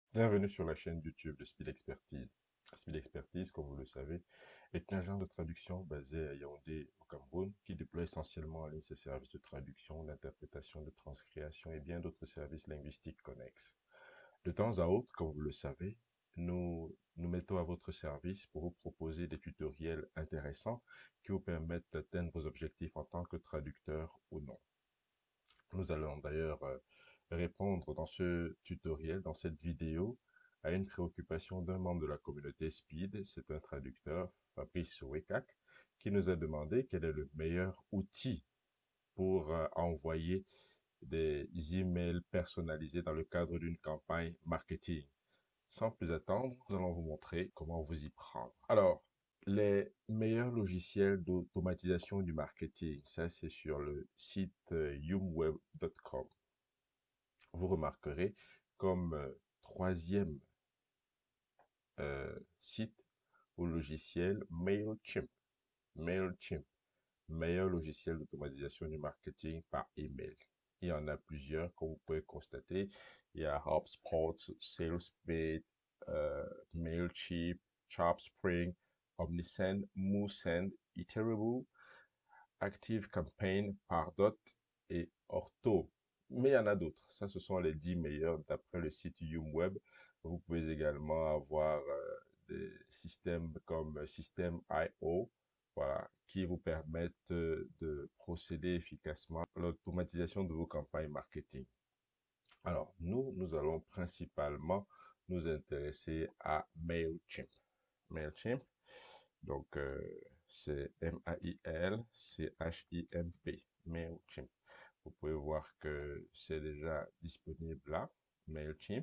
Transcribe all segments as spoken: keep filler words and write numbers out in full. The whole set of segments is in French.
Bienvenue sur la chaîne YouTube de Speed Expertise. Speed Expertise, comme vous le savez, est une agence de traduction basée à Yaoundé, au Cameroun, qui déploie essentiellement en ligne ses services de traduction, d'interprétation, de transcription et bien d'autres services linguistiques connexes. De temps à autre, comme vous le savez, nous nous mettons à votre service pour vous proposer des tutoriels intéressants qui vous permettent d'atteindre vos objectifs en tant que traducteur ou non. Nous allons d'ailleurs euh, répondre dans ce tutoriel, dans cette vidéo, à une préoccupation d'un membre de la communauté Speed. C'est un traducteur, Fabrice Wekak, qui nous a demandé quel est le meilleur outil pour euh, envoyer des emails personnalisés dans le cadre d'une campagne marketing. Sans plus attendre, nous allons vous montrer comment vous y prendre. Alors, les meilleurs logiciels d'automatisation du marketing, ça c'est sur le site euh, yumweb point com. Vous remarquerez comme euh, troisième euh, site ou logiciel MailChimp. MailChimp, meilleur logiciel d'automatisation du marketing par email. Il y en a plusieurs, comme vous pouvez constater. Il y a HubSpot, SalesBait, euh, MailChimp, ChartSpring, Omnisend, MooSend, Iterable, ActiveCampaign, Pardot et Ortho. Mais il y en a d'autres. Ça, ce sont les dix meilleurs d'après le site YumWeb. Vous pouvez également avoir euh, des systèmes comme System I O, voilà, qui vous permettent euh, de procéder efficacement à l'automatisation de vos campagnes marketing. Alors, nous, nous allons principalement nous intéresser à MailChimp. MailChimp, donc, euh, c'est M-A-I-L-C-H-I-M-P, MailChimp. Vous pouvez voir que c'est déjà disponible là, MailChimp,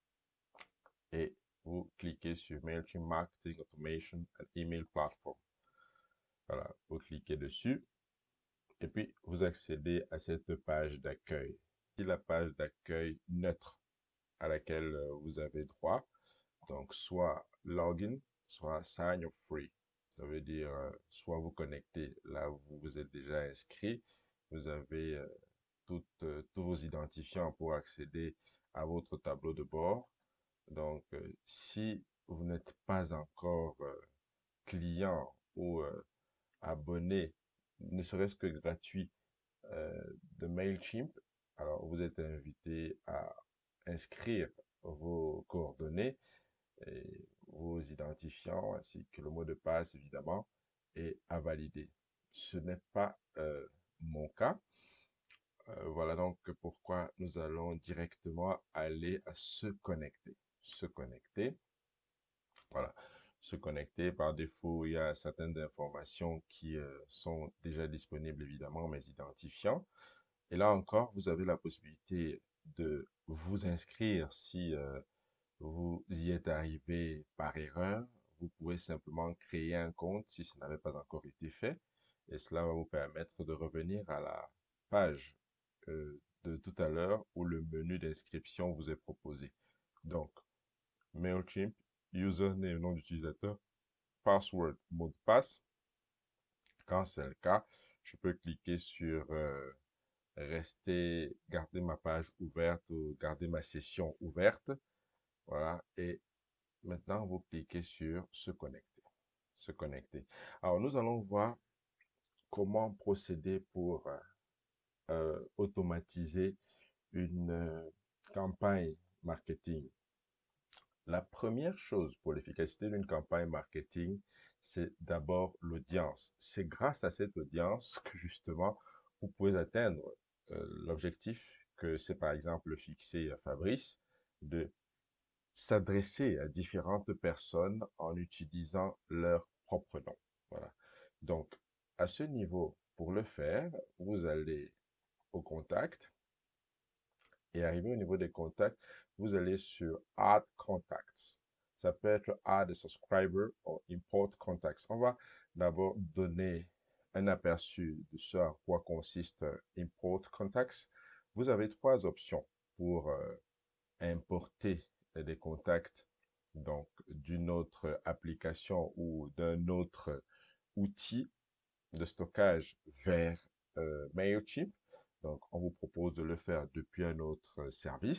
et vous cliquez sur MailChimp Marketing Automation and Email Platform. Voilà, vous cliquez dessus, et puis vous accédez à cette page d'accueil. C'est la page d'accueil neutre à laquelle euh, vous avez droit. Donc, soit login, soit sign up free. Ça veut dire, euh, soit vous connectez, là vous vous êtes déjà inscrit, vous avez euh, toutes, euh, tous vos identifiants pour accéder à votre tableau de bord. Donc, euh, si vous n'êtes pas encore euh, client ou euh, abonné, ne serait-ce que gratuit, euh, de MailChimp, alors vous êtes invité à inscrire vos coordonnées et vos identifiants ainsi que le mot de passe évidemment et à valider. Ce n'est pas euh, mon cas. Euh, voilà donc pourquoi nous allons directement aller à se connecter. Se connecter. Voilà. Se connecter. Par défaut, il y a certaines informations qui euh, sont déjà disponibles évidemment, mes identifiants. Et là encore, vous avez la possibilité de vous inscrire si euh, vous y êtes arrivé par erreur. Vous pouvez simplement créer un compte si ça n'avait pas encore été fait. Et cela va vous permettre de revenir à la page euh, de tout à l'heure où le menu d'inscription vous est proposé. Donc, MailChimp, username, nom d'utilisateur, password, mot de passe. Quand c'est le cas, je peux cliquer sur euh, rester, garder ma page ouverte ou garder ma session ouverte. Voilà. Et maintenant, vous cliquez sur se connecter. Se connecter. Alors, nous allons voir comment procéder pour euh, euh, automatiser une euh, campagne marketing. La première chose pour l'efficacité d'une campagne marketing, c'est d'abord l'audience. C'est grâce à cette audience que justement, vous pouvez atteindre euh, l'objectif que c'est par exemple fixé à Fabrice de s'adresser à différentes personnes en utilisant leur propre nom. Voilà. Donc, à ce niveau, pour le faire, vous allez au contact et arrivé au niveau des contacts, vous allez sur Add Contacts. Ça peut être Add a Subscriber ou Import Contacts. On va d'abord donner un aperçu de ce à quoi consiste Import Contacts. Vous avez trois options pour euh, importer des contacts donc d'une autre application ou d'un autre outil de stockage vers euh, MailChimp. Donc, on vous propose de le faire depuis un autre service.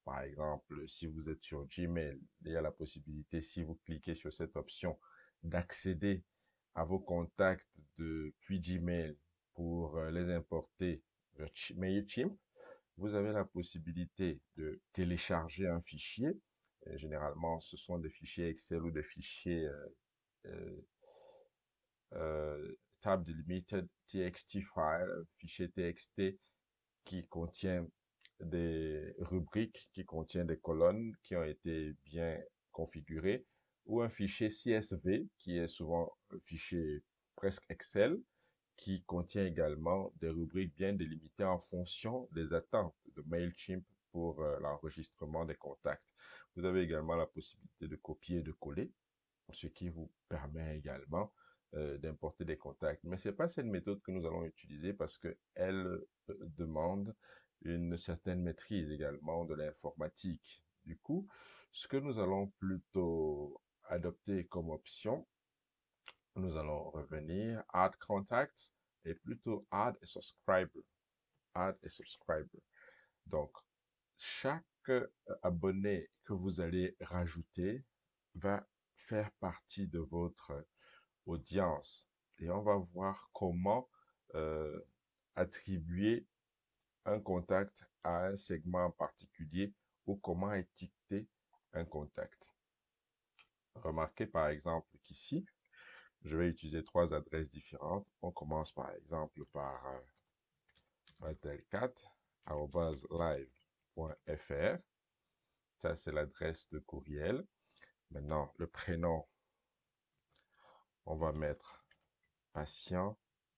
Par exemple, si vous êtes sur Gmail, il y a la possibilité, si vous cliquez sur cette option, d'accéder à vos contacts depuis Gmail pour euh, les importer vers MailChimp. Vous avez la possibilité de télécharger un fichier. Et généralement, ce sont des fichiers Excel ou des fichiers euh, euh, euh, tab delimited T X T file, fichier T X T qui contient des rubriques, qui contient des colonnes qui ont été bien configurées, ou un fichier C S V qui est souvent un fichier presque Excel, qui contient également des rubriques bien délimitées en fonction des attentes de MailChimp pour euh, l'enregistrement des contacts. Vous avez également la possibilité de copier et de coller, ce qui vous permet également euh, d'importer des contacts. Mais ce n'est pas cette méthode que nous allons utiliser parce qu'elle euh, demande une certaine maîtrise également de l'informatique. Du coup, ce que nous allons plutôt adopter comme option, nous allons revenir Add Contacts et plutôt Add a Subscriber. Add a Subscriber. Donc, chaque euh, abonné que vous allez rajouter va faire partie de votre audience. Et on va voir comment euh, attribuer un contact à un segment en particulier ou comment étiqueter un contact. Remarquez par exemple qu'ici, je vais utiliser trois adresses différentes. On commence par exemple par euh, un tel quatre arobase live point F R. Ça, c'est l'adresse de courriel. Maintenant, le prénom, on va mettre patient,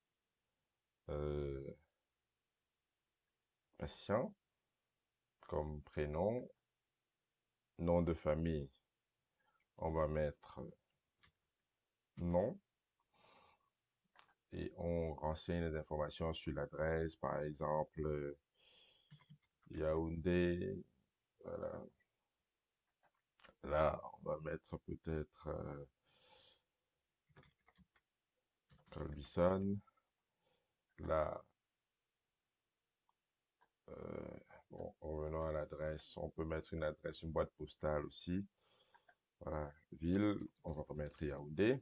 euh, patient comme prénom, nom de famille, on va mettre nom et on renseigne les informations sur l'adresse, par exemple Yaoundé, voilà. Là, on va mettre peut-être euh, Colbison. Là, euh, bon, revenons à l'adresse. On peut mettre une adresse, une boîte postale aussi. Voilà, ville, on va remettre Yaoundé.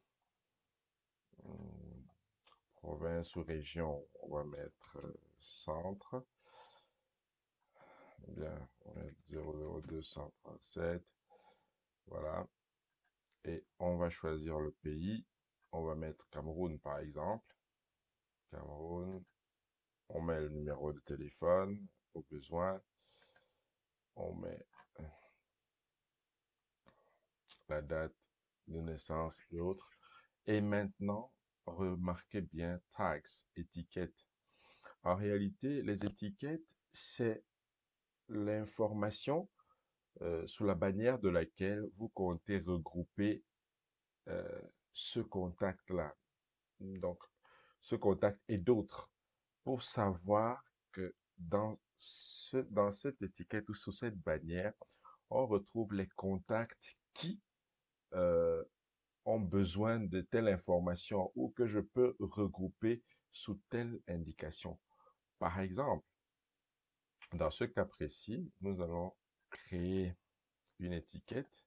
Hum, province ou région, on va mettre euh, centre. Bien, on va mettre zéro zéro deux cent trente-sept. Voilà. Et on va choisir le pays. On va mettre Cameroun, par exemple. Cameroun. On met le numéro de téléphone au besoin. On met la date de naissance et autres. Et maintenant, remarquez bien tags, étiquettes. En réalité, les étiquettes, c'est l'information euh, sous la bannière de laquelle vous comptez regrouper euh, ce contact-là. Donc, ce contact et d'autres pour savoir que dans, ce, dans cette étiquette ou sous cette bannière, on retrouve les contacts qui euh, ont besoin de telle information ou que je peux regrouper sous telle indication. Par exemple, dans ce cas précis, nous allons créer une étiquette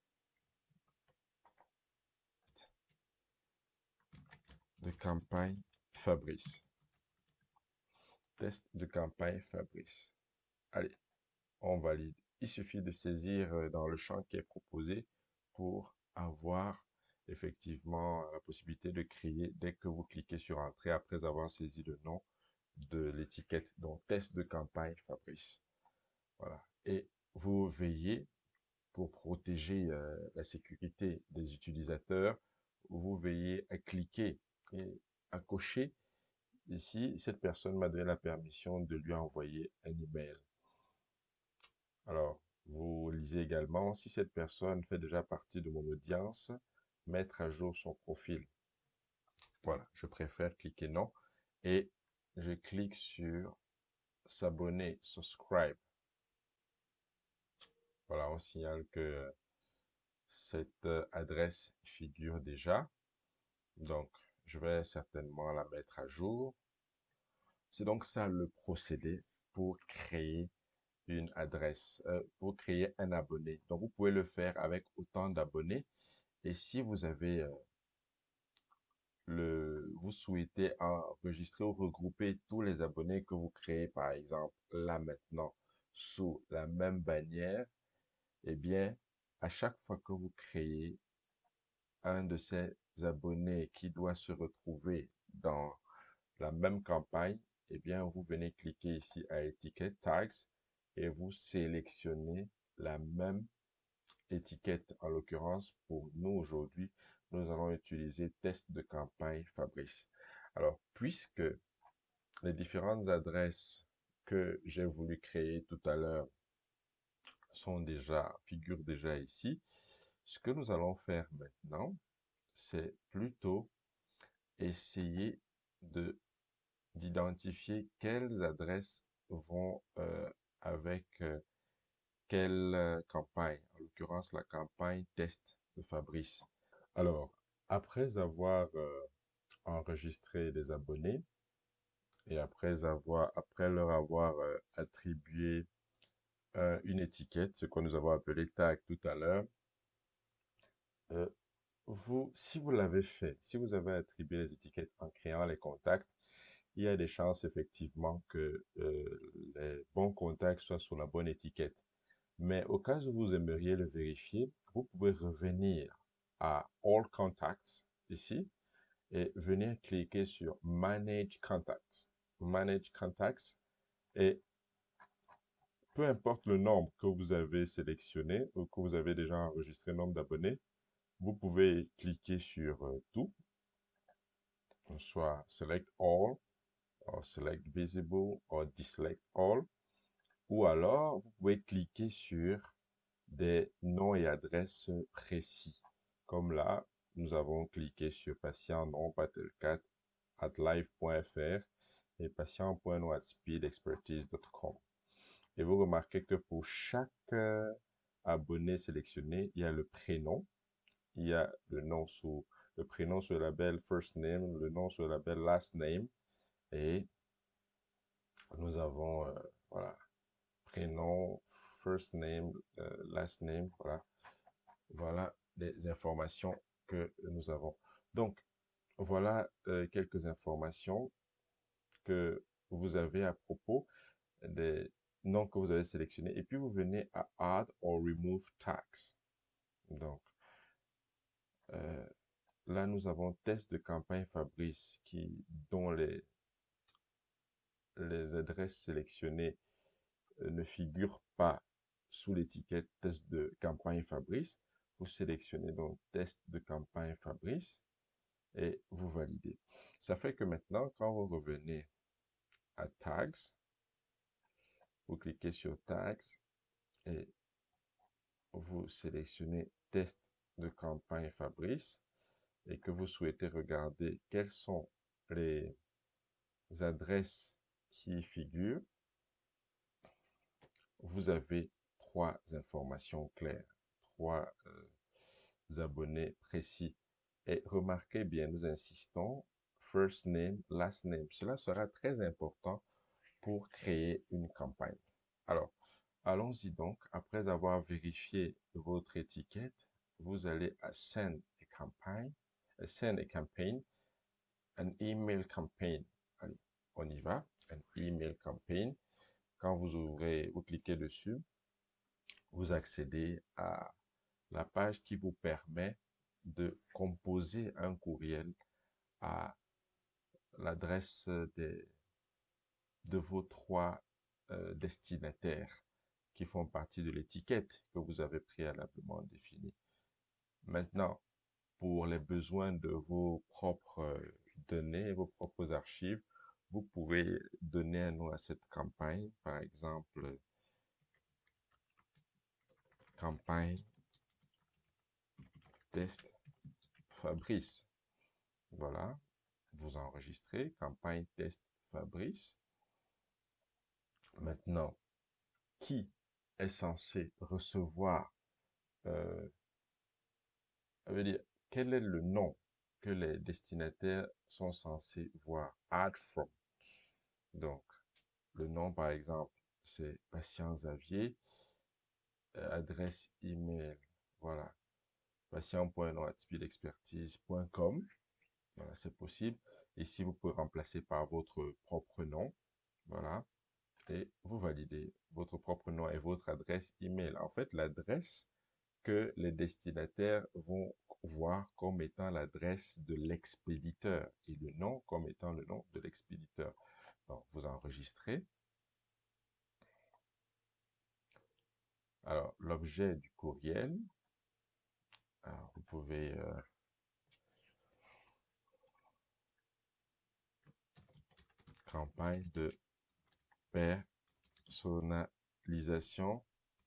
de campagne Fabrice. Test de campagne Fabrice. Allez, on valide. Il suffit de saisir dans le champ qui est proposé pour avoir effectivement la possibilité de créer dès que vous cliquez sur Entrée après avoir saisi le nom de l'étiquette, donc test de campagne Fabrice. Voilà. Et vous veillez pour protéger euh, la sécurité des utilisateurs, vous veillez à cliquer et à cocher ici, cette personne m'a donné la permission de lui envoyer un email. Alors, vous lisez également, si cette personne fait déjà partie de mon audience, mettre à jour son profil. Voilà, je préfère cliquer non et je clique sur s'abonner, subscribe. Voilà, on signale que cette adresse figure déjà. Donc, je vais certainement la mettre à jour. C'est donc ça le procédé pour créer une adresse, euh, pour créer un abonné. Donc, vous pouvez le faire avec autant d'abonnés. Et si vous avez euh, le, vous souhaitez enregistrer ou regrouper tous les abonnés que vous créez, par exemple, là maintenant, sous la même bannière, eh bien, à chaque fois que vous créez un de ces abonnés qui doit se retrouver dans la même campagne, eh bien, vous venez cliquer ici à étiquette tags et vous sélectionnez la même étiquette. En l'occurrence, pour nous aujourd'hui, nous allons utiliser test de campagne Fabrice. Alors, puisque les différentes adresses que j'ai voulu créer tout à l'heure sont déjà, figurent déjà ici, ce que nous allons faire maintenant, c'est plutôt essayer de d'identifier quelles adresses vont euh, avec euh, quelle euh, campagne, en l'occurrence la campagne test de Fabrice. Alors, après avoir euh, enregistré des abonnés et après avoir, après leur avoir euh, attribué euh, une étiquette, ce que nous avons appelé tag tout à l'heure, euh, vous, si vous l'avez fait, si vous avez attribué les étiquettes en créant les contacts, il y a des chances effectivement que euh, les bons contacts soient sur la bonne étiquette. Mais au cas où vous aimeriez le vérifier, vous pouvez revenir à All Contacts ici et venir cliquer sur Manage Contacts. Manage Contacts et peu importe le nombre que vous avez sélectionné ou que vous avez déjà enregistré, nombre d'abonnés, vous pouvez cliquer sur euh, tout, soit Select All, or Select Visible, or Deselect All, ou alors vous pouvez cliquer sur des noms et adresses précis. Comme là, nous avons cliqué sur patient nom patelcat at live.fr et patient.nom at speedexpertise point com. Et vous remarquez que pour chaque euh, abonné sélectionné, il y a le prénom, il y a le nom sous le prénom sur le label first name, le nom sur le label last name, et nous avons euh, voilà, prénom, first name, euh, last name, voilà. Voilà les informations que nous avons. Donc, voilà euh, quelques informations que vous avez à propos des noms que vous avez sélectionnés. Et puis, vous venez à Add or Remove Tags. Donc, euh, là, nous avons test de campagne Fabrice qui, dont les, les adresses sélectionnées euh, ne figurent pas sous l'étiquette test de campagne Fabrice. Vous sélectionnez donc test de campagne Fabrice et vous validez. Ça fait que maintenant, quand vous revenez à Tags, vous cliquez sur Tags et vous sélectionnez Test de campagne Fabrice et que vous souhaitez regarder quelles sont les adresses qui y figurent, vous avez trois informations claires, trois euh, abonnés précis. Et remarquez bien, nous insistons, first name, last name. Cela sera très important pour créer une campagne. Alors, allons-y donc. Après avoir vérifié votre étiquette, vous allez à Send a Campaign, uh, Send a Campaign, an Email Campaign. Allez, on y va. An Email Campaign. Quand vous ouvrez, vous cliquez dessus, vous accédez à la page qui vous permet de composer un courriel à l'adresse des de vos trois euh, destinataires qui font partie de l'étiquette que vous avez préalablement définie. Maintenant, pour les besoins de vos propres euh, données, vos propres archives, vous pouvez donner un nom à cette campagne, par exemple, campagne test Fabrice. Voilà, vous enregistrez, campagne test Fabrice. Maintenant, qui est censé recevoir, euh, ça veut dire, quel est le nom que les destinataires sont censés voir? Add from. Donc, le nom, par exemple, c'est Patient Xavier, euh, adresse email, voilà, patient point nom arobase speedexpertise point com. Voilà, c'est possible. Ici, vous pouvez remplacer par votre propre nom. Voilà. Et vous validez votre propre nom et votre adresse email. En fait, l'adresse que les destinataires vont voir comme étant l'adresse de l'expéditeur et le nom comme étant le nom de l'expéditeur. Donc, vous enregistrez. Alors, l'objet du courriel. Alors, vous pouvez euh, campagne de personnalisation,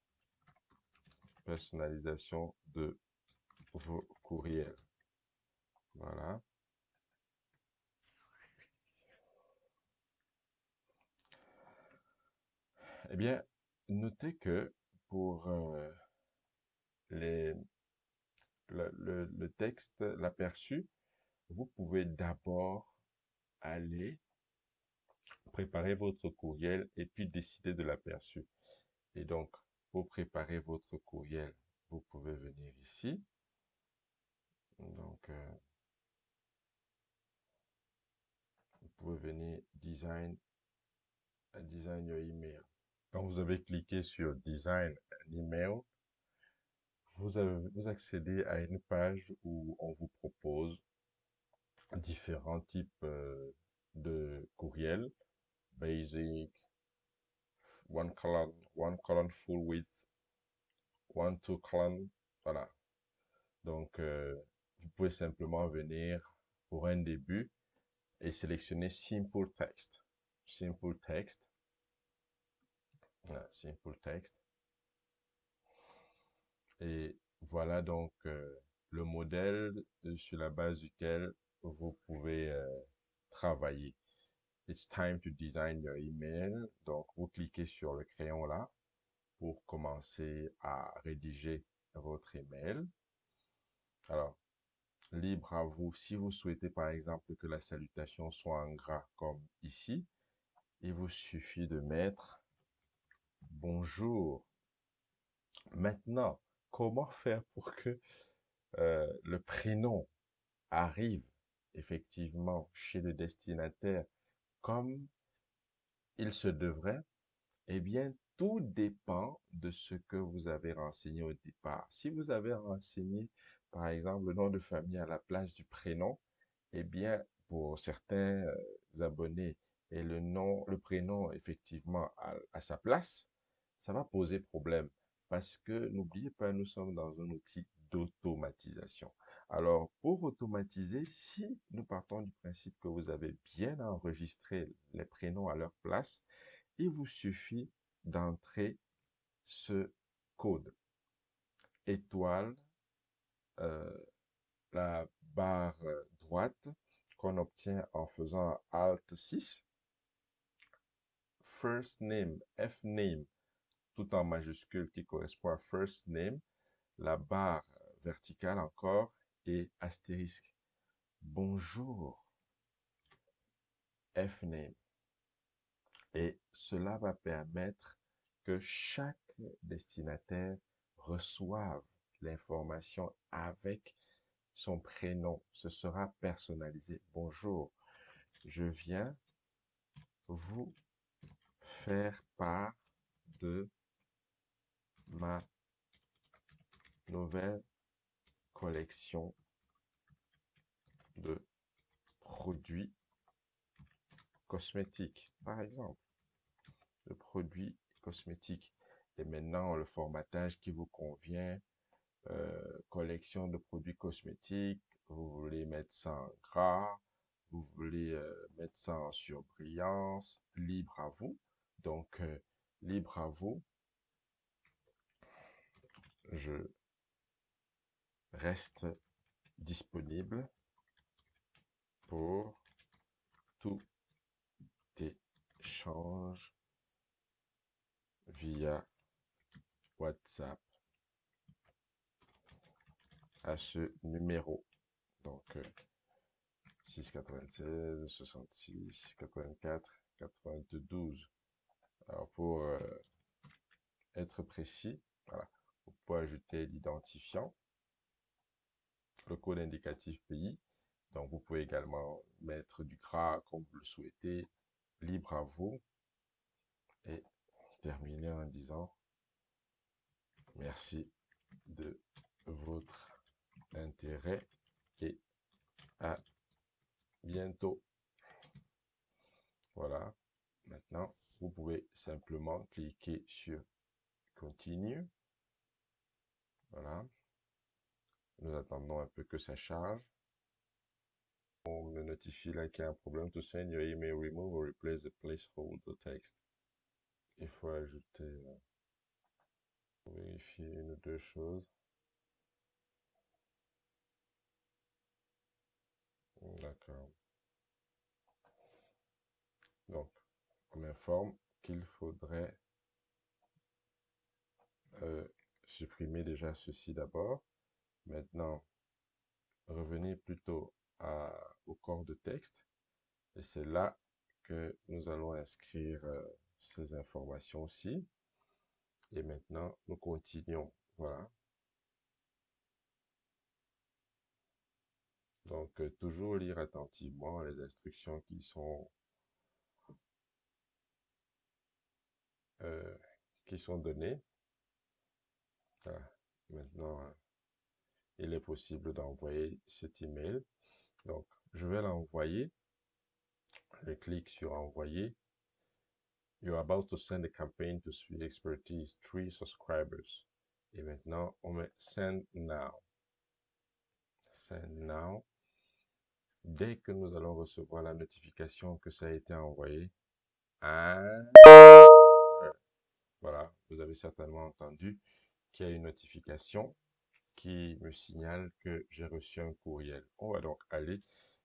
personnalisation de vos courriels. Voilà. Eh bien, notez que pour euh, les, le, le, le texte, l'aperçu, vous pouvez d'abord aller préparer votre courriel et puis décider de l'aperçu. Et donc, pour préparer votre courriel, vous pouvez venir ici. Donc, euh, vous pouvez venir design, design your email. Quand vous avez cliqué sur design an email, vous, avez, vous accédez à une page où on vous propose différents types euh, de courriels, basic, one column, one column full width, one two column, voilà. Donc, euh, vous pouvez simplement venir pour un début et sélectionner Simple Text. Simple Text. Voilà, Simple Text. Et voilà donc euh, le modèle sur la base duquel vous pouvez euh, travailler. It's time to design your email. Donc, vous cliquez sur le crayon là pour commencer à rédiger votre email. Alors, libre à vous. Si vous souhaitez, par exemple, que la salutation soit en gras comme ici, il vous suffit de mettre « Bonjour ». Maintenant, comment faire pour que euh, le prénom arrive effectivement chez le destinataire comme il se devrait? Eh bien, tout dépend de ce que vous avez renseigné au départ. Si vous avez renseigné, par exemple, le nom de famille à la place du prénom, eh bien, pour certains euh, abonnés, et le nom, le prénom, effectivement, à, à sa place, ça va poser problème. Parce que, n'oubliez pas, nous sommes dans un outil d'automatisation. Alors, pour automatiser, si nous partons du principe que vous avez bien enregistré les prénoms à leur place, il vous suffit d'entrer ce code. Étoile, euh, la barre droite qu'on obtient en faisant Alt six. First name, F name, tout en majuscule qui correspond à first name. La barre verticale encore et astérisque. Bonjour, F name. Et cela va permettre que chaque destinataire reçoive l'information avec son prénom. Ce sera personnalisé. Bonjour, je viens vous faire part de ma nouvelle collection de produits cosmétiques, par exemple. De produits cosmétiques. Et maintenant, le formatage qui vous convient, euh, collection de produits cosmétiques, vous voulez mettre ça en gras, vous voulez euh, mettre ça en surbrillance, libre à vous. Donc, euh, libre à vous, je reste disponible pour tout échange via WhatsApp à ce numéro. Donc, euh, six quatre-vingt-seize, soixante-six, quatre-vingt-quatre, quatre-vingt-douze. Alors, pour euh, être précis, voilà, vous pouvez ajouter l'identifiant, le code indicatif pays. Donc, vous pouvez également mettre du gras comme vous le souhaitez, libre à vous. Et terminer en disant merci de votre intérêt et à bientôt. Voilà. Maintenant, vous pouvez simplement cliquer sur Continue. Voilà. Nous attendons un peu que ça charge. On me notifie là qu'il y a un problème. To send your email, remove or replace the placeholder text. Il faut ajouter, euh, vérifier une ou deux choses. D'accord. Donc, on m'informe qu'il faudrait euh, supprimer déjà ceci d'abord. Maintenant, revenez plutôt à, au corps de texte. Et c'est là que nous allons inscrire euh, ces informations-ci. Et maintenant, nous continuons. Voilà. Donc, euh, toujours lire attentivement les instructions qui sont, euh, qui sont données. Voilà. Maintenant, euh, il est possible d'envoyer cet email. Donc, je vais l'envoyer. Je clique sur Envoyer. You're about to send a campaign to Speed Expertise, three subscribers. Et maintenant, on met Send Now. Send Now. Dès que nous allons recevoir la notification que ça a été envoyé, hein, voilà, vous avez certainement entendu qu'il y a une notification qui me signale que j'ai reçu un courriel. On va donc aller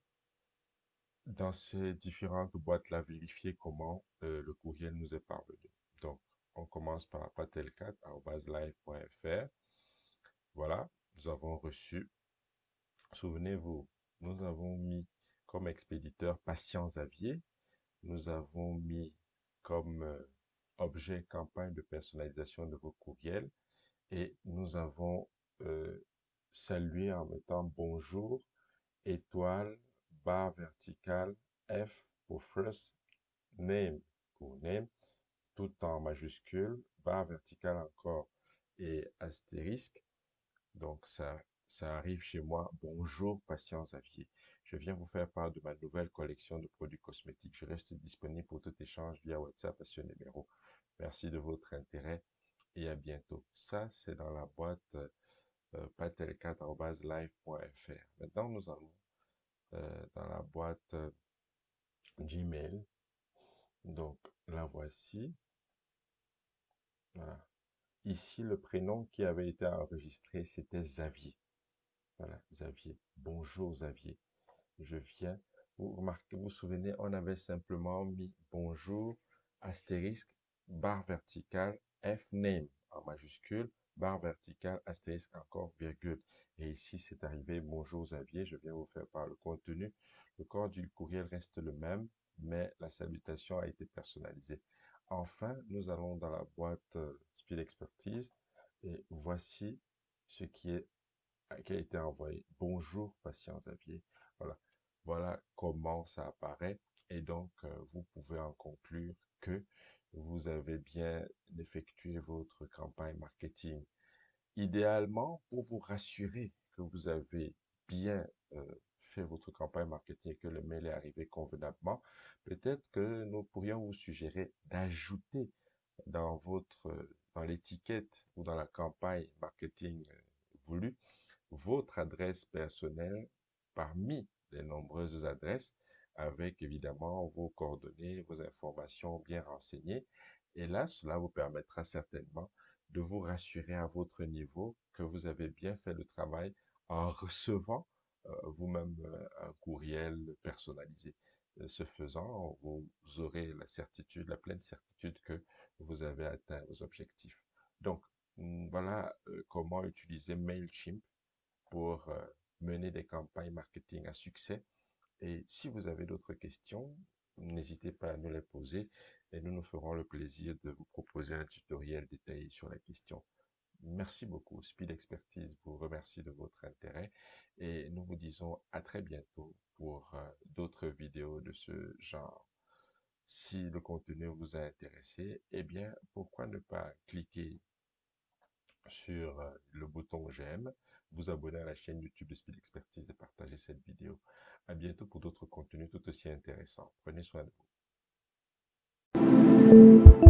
dans ces différentes boîtes-là, vérifier comment euh, le courriel nous est parvenu. Donc, on commence par patelcat arobase live point f r. Voilà, nous avons reçu. Souvenez-vous, nous avons mis comme expéditeur Patient Xavier. Nous avons mis comme euh, objet campagne de personnalisation de vos courriels. Et nous avons euh, salué en mettant bonjour, étoile, barre verticale, F pour first name, pour name, tout en majuscule, barre verticale encore et astérisque. Donc, ça, ça arrive chez moi. Bonjour, patient Xavier. Je viens vous faire part de ma nouvelle collection de produits cosmétiques. Je reste disponible pour tout échange via WhatsApp à ce numéro. Merci de votre intérêt et à bientôt. Ça, c'est dans la boîte euh, patelcat arobase live point f r. Maintenant, nous allons euh, dans la boîte euh, Gmail. Donc, la voici. Voilà. Ici, le prénom qui avait été enregistré, c'était Xavier. Voilà, Xavier. Bonjour Xavier. Je viens. Vous remarquez, vous vous souvenez, on avait simplement mis bonjour, astérisque, barre verticale, F name en majuscule, barre verticale, astérisque encore, virgule. Et ici, c'est arrivé, bonjour Xavier, je viens vous faire part le contenu. Le corps du courriel reste le même, mais la salutation a été personnalisée. Enfin, nous allons dans la boîte euh, Speed Expertise et voici ce qui est qui a été envoyé. Bonjour, patient Xavier. Voilà. Voilà comment ça apparaît. Et donc, euh, vous pouvez en conclure que vous avez bien effectué votre campagne marketing. Idéalement, pour vous rassurer que vous avez bien euh, fait votre campagne marketing et que le mail est arrivé convenablement, peut-être que nous pourrions vous suggérer d'ajouter dans votre, dans l'étiquette ou dans la campagne marketing euh, voulue votre adresse personnelle parmi les nombreuses adresses avec évidemment vos coordonnées, vos informations bien renseignées. Et là, cela vous permettra certainement de vous rassurer à votre niveau que vous avez bien fait le travail en recevant euh, vous-même euh, un courriel personnalisé. Euh, Ce faisant, vous aurez la certitude, la pleine certitude que vous avez atteint vos objectifs. Donc, voilà euh, comment utiliser MailChimp pour euh, mener des campagnes marketing à succès. Et si vous avez d'autres questions, n'hésitez pas à nous les poser et nous nous ferons le plaisir de vous proposer un tutoriel détaillé sur la question. Merci beaucoup. Speed Expertise vous remercie de votre intérêt et nous vous disons à très bientôt pour euh, d'autres vidéos de ce genre. Si le contenu vous a intéressé, eh bien, pourquoi ne pas cliquer sur euh, le bouton j'aime, vous abonner à la chaîne YouTube de Speed Expertise et partager cette vidéo. À bientôt pour d'autres contenus tout aussi intéressants. Prenez soin de vous.